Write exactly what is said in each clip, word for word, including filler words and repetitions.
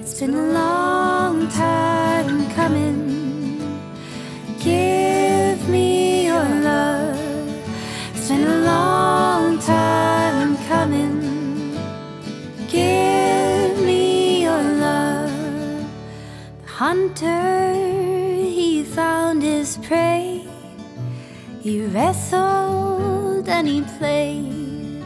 It's been a long time coming. Give me your love. It's been a long time coming. Give me your love. The hunter, he found his prey. He wrestled and he played,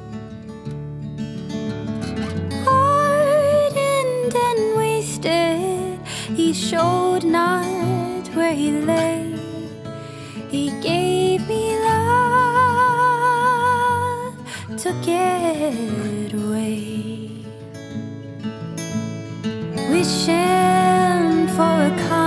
hardened and wasted. He showed not where he lay. He gave me love, took it away. Wishing for a